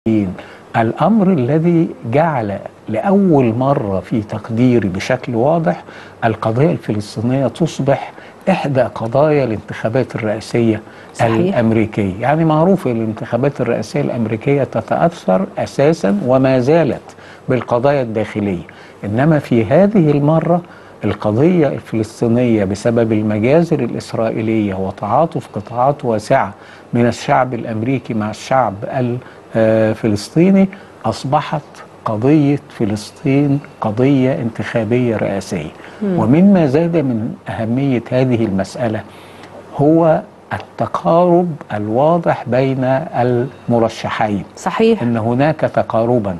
الأمر الذي جعل لأول مرة في تقديري بشكل واضح القضية الفلسطينية تصبح إحدى قضايا الانتخابات الرئاسية الأمريكية. يعني معروف الانتخابات الرئاسية الأمريكية تتأثر أساسا وما زالت بالقضايا الداخلية، إنما في هذه المرة القضية الفلسطينية بسبب المجازر الإسرائيلية وتعاطف قطاعات واسعة من الشعب الأمريكي مع الشعب الفلسطيني أصبحت قضية فلسطين قضية انتخابية رئاسية. ومما زاد من أهمية هذه المسألة هو التقارب الواضح بين المرشحين. صحيح. أن هناك تقاربا،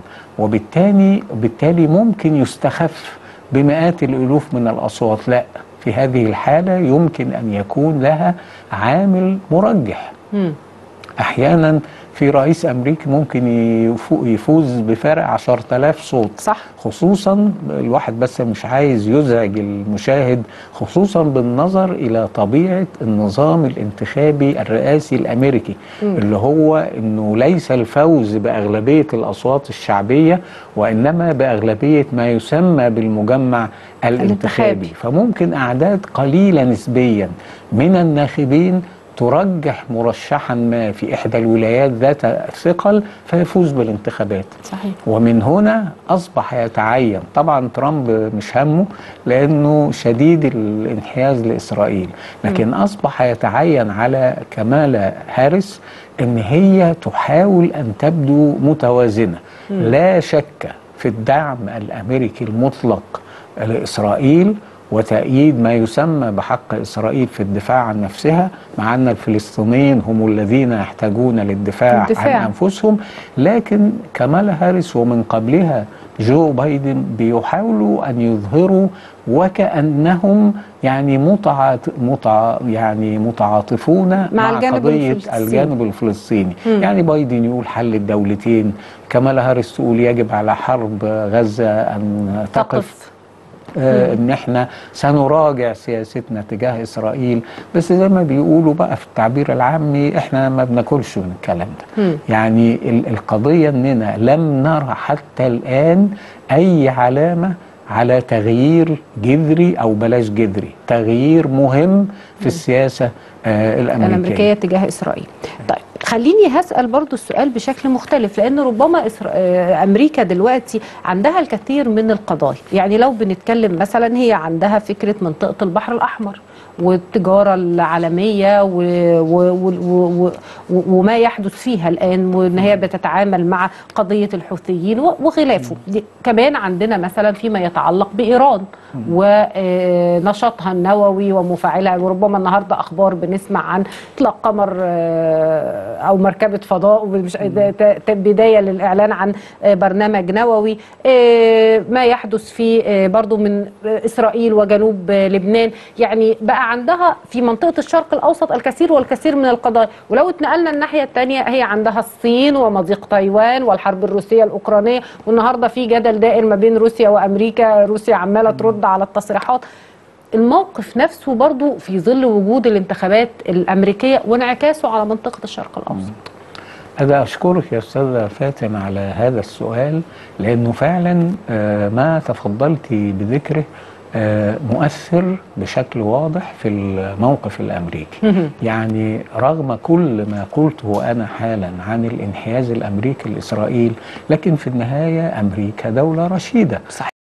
وبالتالي ممكن يستخف بمئات الألوف من الأصوات. لا، في هذه الحالة يمكن أن يكون لها عامل مرجح. أحيانا في رئيس أمريكي ممكن يفوز بفارق 10,000 صوت. صح. خصوصا الواحد بس مش عايز يزعج المشاهد، خصوصا بالنظر إلى طبيعة النظام الانتخابي الرئاسي الأمريكي، اللي هو أنه ليس الفوز بأغلبية الأصوات الشعبية، وإنما بأغلبية ما يسمى بالمجمع الانتخابي. فممكن أعداد قليلة نسبيا من الناخبين ترجح مرشحا ما في إحدى الولايات ذات ثقل فيفوز بالانتخابات. صحيح. ومن هنا أصبح يتعين، طبعا ترامب مش همه لأنه شديد الانحياز لإسرائيل، لكن أصبح يتعين على كمالا هاريس أن هي تحاول أن تبدو متوازنة. لا شك في الدعم الأمريكي المطلق لإسرائيل وتأييد ما يسمى بحق إسرائيل في الدفاع عن نفسها، مع أن الفلسطينيين هم الذين يحتاجون للدفاع عن أنفسهم. لكن كمالا هاريس ومن قبلها جو بايدن بيحاولوا أن يظهروا وكأنهم يعني متعاطفون مع قضية الجانب الفلسطيني. يعني بايدن يقول حل الدولتين، كمالا هاريس تقول يجب على حرب غزة أن تقف، ان احنا سنراجع سياستنا تجاه اسرائيل. بس زي ما بيقولوا بقى في التعبير العامي احنا ما بناكلش من الكلام ده. يعني القضية اننا لم نرى حتى الان اي علامة على تغيير جذري او بلاش جذري، تغيير مهم في السياسة الامريكية تجاه اسرائيل. طيب خليني هسأل برضو السؤال بشكل مختلف، لأن ربما أمريكا دلوقتي عندها الكثير من القضايا. يعني لو بنتكلم مثلا هي عندها فكرة منطقة البحر الأحمر والتجارة العالمية وما يحدث فيها الآن، وأن هي بتتعامل مع قضية الحوثيين وخلافه. كمان عندنا مثلا فيما يتعلق بإيران ونشاطها النووي ومفاعلها، وربما النهاردة أخبار بنسمع عن إطلاق قمر أو مركبة فضاء، بداية للإعلان عن برنامج نووي. ما يحدث في برضو من إسرائيل وجنوب لبنان. يعني بقى عندها في منطقة الشرق الأوسط الكثير والكثير من القضايا. ولو اتنقلنا الناحية الثانية هي عندها الصين ومضيق تايوان والحرب الروسية الأوكرانية، والنهاردة في جدل دائر ما بين روسيا وأمريكا، روسيا عمالة ترد على التصريحات. الموقف نفسه برضو في ظل وجود الانتخابات الأمريكية وانعكاسه على منطقة الشرق الأوسط. أنا أشكرك يا أستاذة فاتن على هذا السؤال، لأنه فعلا ما تفضلتي بذكره مؤثر بشكل واضح في الموقف الأمريكي. يعني رغم كل ما قلته أنا حالا عن الانحياز الأمريكي لإسرائيل، لكن في النهاية أمريكا دولة رشيدة. صحيح.